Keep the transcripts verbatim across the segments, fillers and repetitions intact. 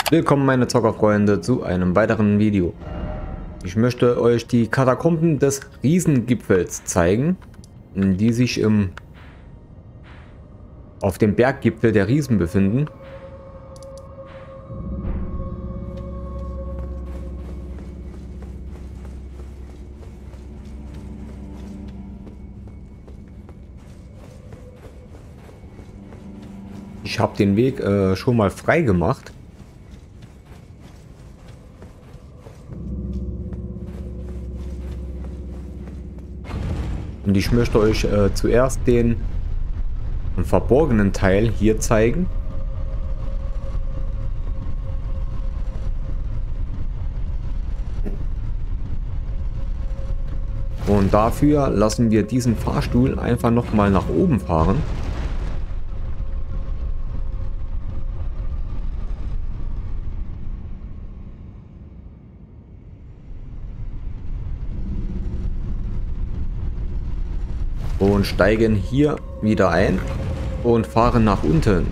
Willkommen meine Zockerfreunde zu einem weiteren Video. Ich möchte euch die Katakomben des Riesengipfels zeigen, die sich im, auf dem Berggipfel der Riesen befinden. Ich habe den Weg äh, schon mal frei gemacht. Und ich möchte euch äh, zuerst den verborgenen Teil hier zeigen. Und dafür lassen wir diesen Fahrstuhl einfach noch mal nach oben fahren. Und steigen hier wieder ein und fahren nach unten.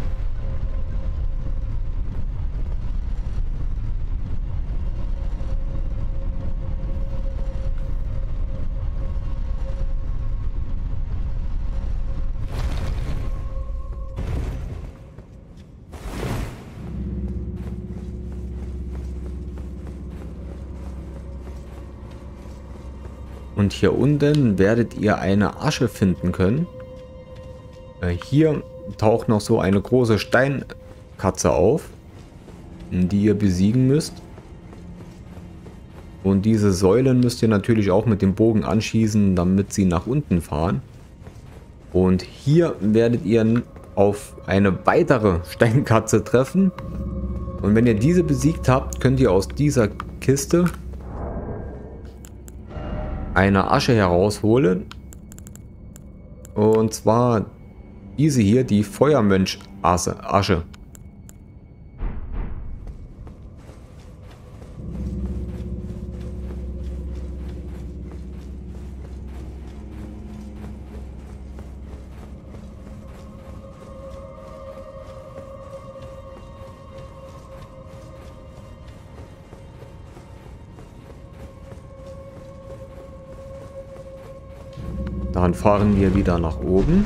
Und hier unten werdet ihr eine Asche finden können. Äh, hier taucht noch so eine große Steinkatze auf, die ihr besiegen müsst. Und diese Säulen müsst ihr natürlich auch mit dem Bogen anschießen, damit sie nach unten fahren. Und hier werdet ihr auf eine weitere Steinkatze treffen. Und wenn ihr diese besiegt habt, könnt ihr aus dieser Kiste eine Asche herausholen. Und zwar diese hier, die Feuermönch-Asche. Dann fahren wir wieder nach oben.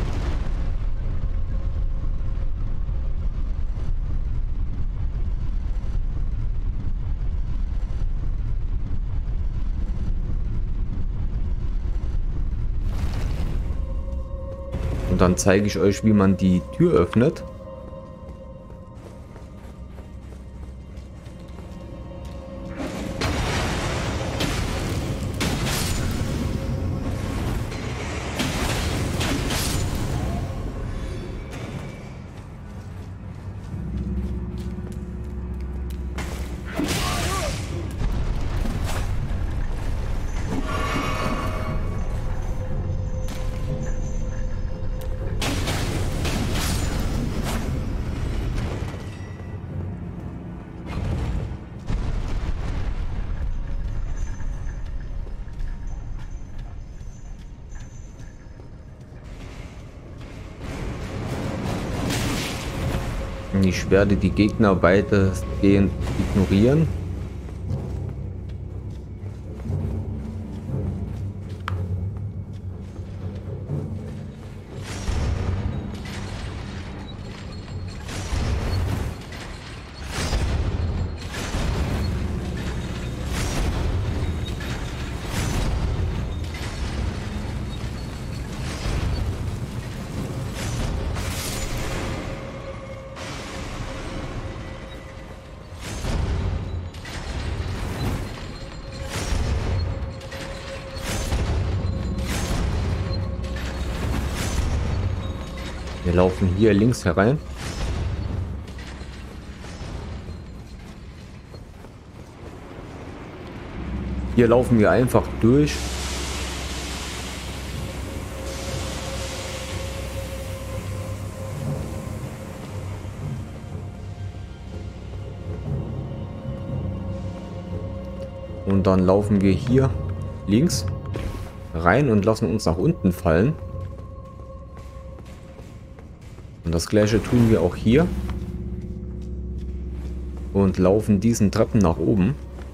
Und dann zeige ich euch, wie man die Tür öffnet. Ich werde die Gegner weitestgehend ignorieren. Wir laufen hier links herein. Hier laufen wir einfach durch. Und dann laufen wir hier links rein und lassen uns nach unten fallen. Und das gleiche tun wir auch hier. und laufen diesen Treppen nach oben.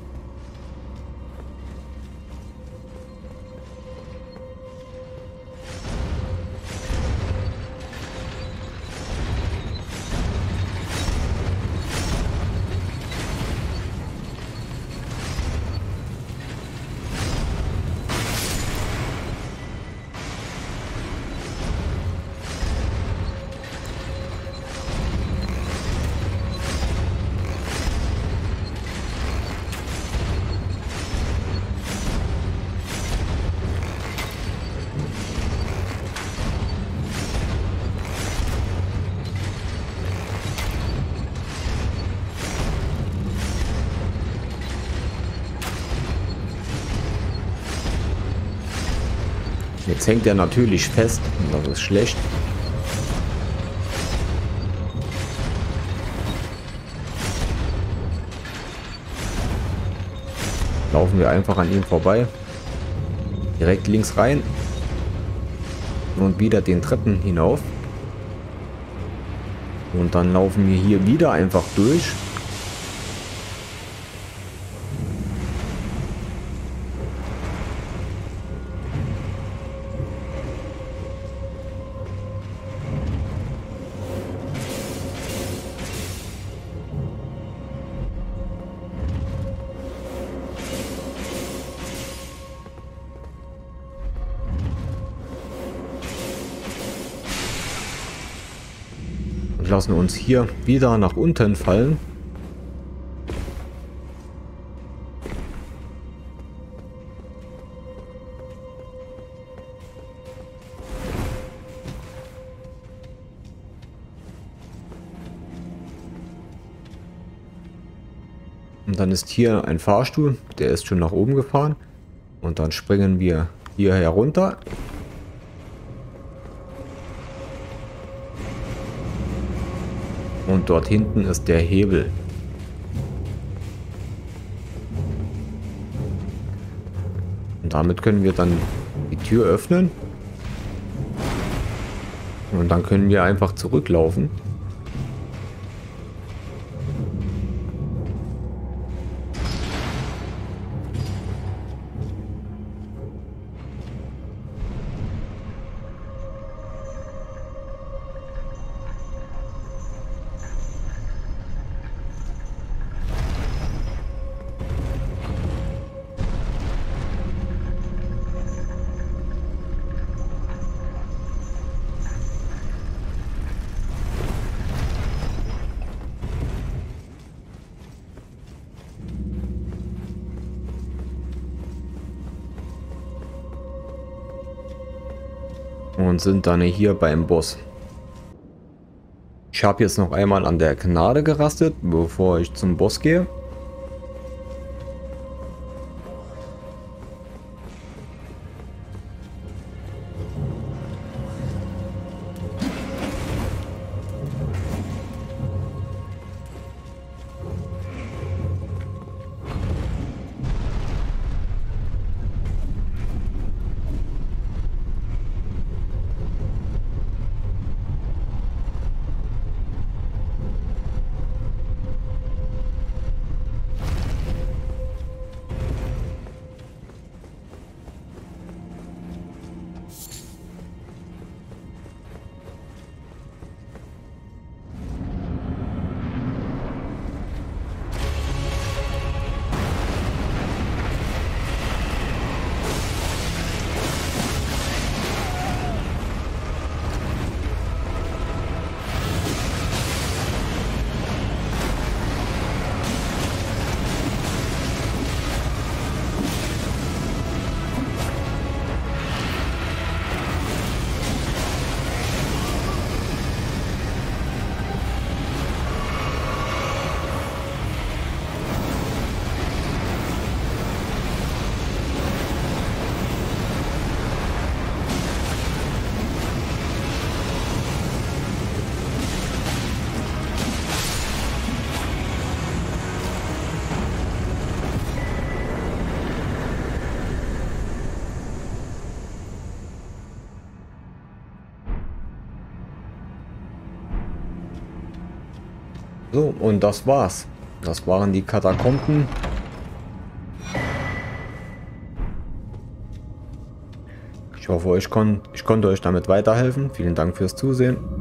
Jetzt hängt er natürlich fest und das ist schlecht. Laufen wir einfach an ihm vorbei. Direkt links rein. Und wieder den Treppen hinauf. Und dann laufen wir hier wieder einfach durch. Und lassen uns hier wieder nach unten fallen. Und dann ist hier ein Fahrstuhl, der ist schon nach oben gefahren. Und dann springen wir hier herunter. Und dort hinten ist der Hebel. Und damit können wir dann die Tür öffnen. Und dann können wir einfach zurücklaufen. Und sind dann hier beim Boss. Ich habe jetzt noch einmal an der Gnade gerastet, bevor ich zum Boss gehe. So, und das war's. Das waren die Katakomben. Ich hoffe, ich, kon ich konnte euch damit weiterhelfen. Vielen Dank fürs Zusehen.